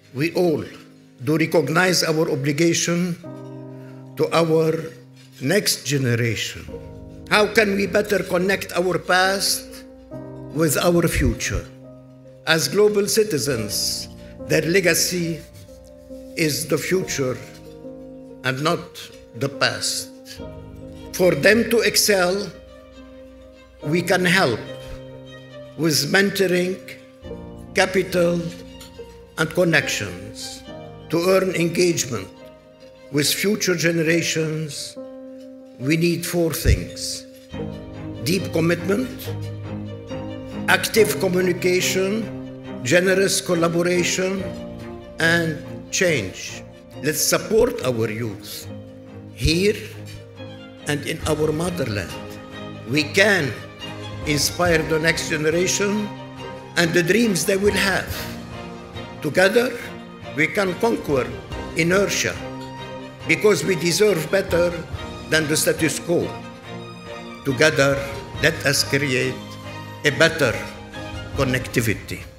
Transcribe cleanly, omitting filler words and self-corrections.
we all do recognize our obligation to our next generation. How can we better connect our past with our future? As global citizens, their legacy is the future and not the past. For them to excel, we can help with mentoring, capital, and connections. To earn engagement with future generations, we need 4 things: deep commitment, active communication, generous collaboration, and change. Let's support our youth here and in our motherland. We can inspire the next generation and the dreams they will have. Together, we can conquer inertia because we deserve better than the status quo. Together, let us create a better connectivity.